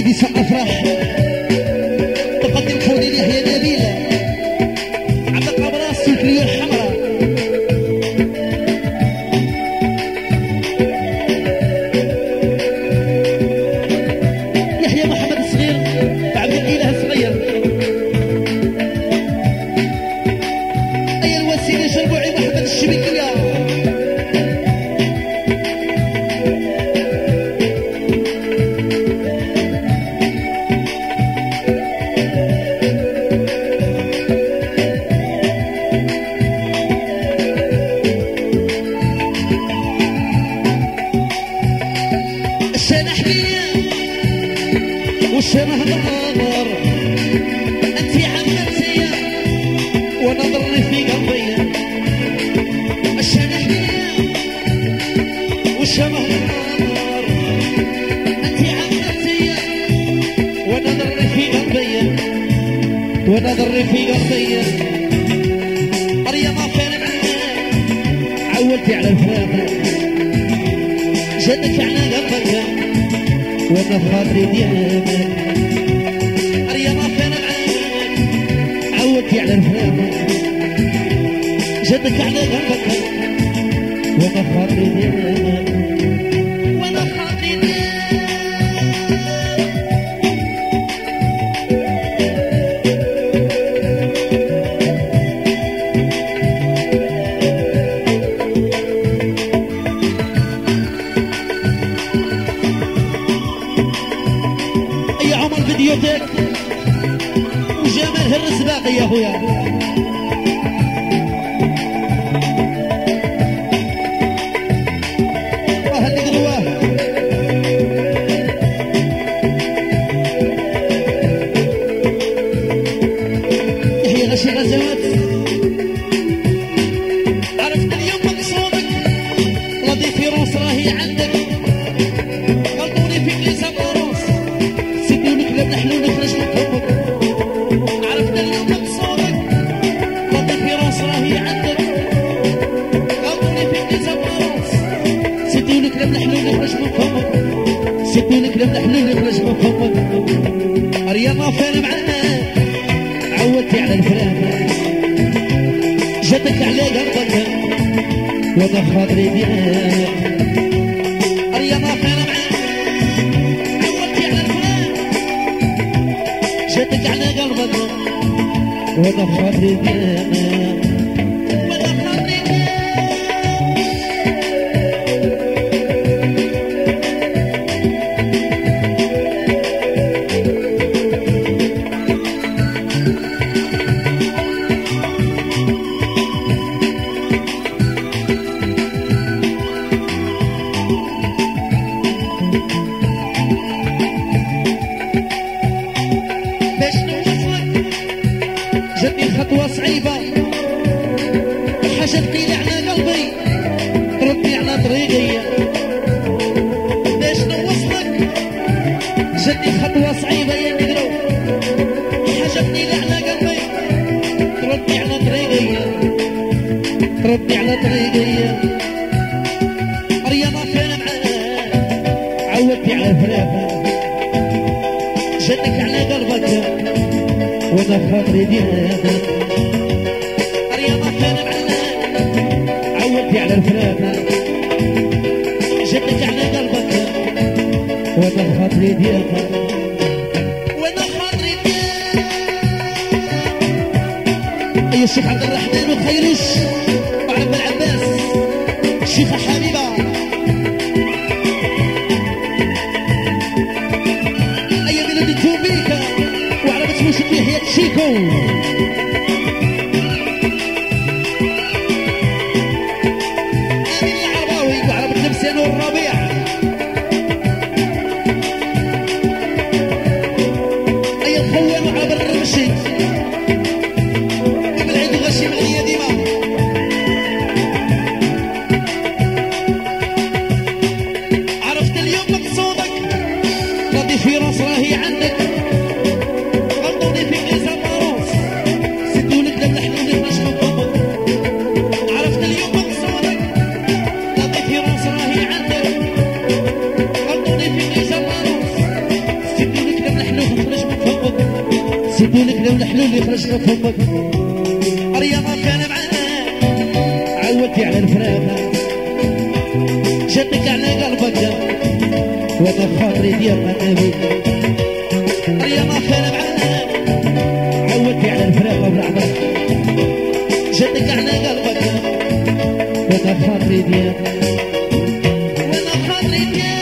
سيدي سأفرح تقدم فؤاد يحيى نبيل عبد القبراس والكلية الحمراء. يحيى محمد الصغير عبد الإله الصغير. أي الوسيلة شربوعي محمد الشبيكية. والشمه نهار انتي عمرتي ونظرني في قلبي. الشمه والشمه نهار انتي عمرتي ونظرني في قلبي ونظرني في قلبي. رياضة فين معاك عودتي على الفراق جدك على قلبك وانا بخاطري ديالك. رياضة فين معاك عودتي على الفراق جدك على قلبك وانا بخاطري ديالك وانا بخاطري ديالك. فيديوتك وجمال هالرسباقي يا خويا. اللي قرواه هي غشي غزوات. عرفت اليوم مقصودك لا ديفيرونس راهي عندك. غلطوني فيك لي ساباروس نحلو نخرج من حبك. عرفت اليوم مقصودك لا ديفيرونس راهي عندك. غلطوني فيك لي ساباروس سيدي ونكلم نحلو نخرج من فمك. سيدي ونكلم نحلو نخرج من فمك. رياضة فين معاك عودتي على الفراق جدك على قلبك وانا خاطري ديالك. رياضة فين معاك عودتي على الفراق جدك على قلبك وانا خاطري ديالك وانا خاطري ديالك. جاتني خطوة صعيبة حاجة ثقيلة على قلبي تردني على طريقي. باش نوصلك جاتني خطوة صعيبة يا نقرو حاجة ثقيلة على قلبي تردني على طريقي تردني على طريقي. رياضة فين معاك عودتي على الفراق جاتك على قلبك وانا خاطري ديالك. رياضة فين معاك عودتي على الفراق جدك على قلبك وانا خاطري ديالك وانا خاطري ديالك. ايوا الشيخ عبد الرحمن وخيروش وعبد العباس الشيخة حبيبة. ايوا بلدي توبيكا وعربت موسيقى يحيى تشيكو. امين العرباوي وعربت لبسان والربيع. اي الخوان وعربت الرمشي وبالعيد وغشي مغنية ديما. عرفت اليوم مقصودك لا ديفيرونس راهي عندك. غلطوني فيك لي ساباروس اليوم الحلول اللي خرج من فمك رياضة كان معاك عودتي على الفراق شدك على قلبك وانا خاطري ديالنا النبي رياضة كان معاك عودتي على الفراق وبالعمر شدك على قلبك وانا خاطري ديالنا وانا خاطري ديالنا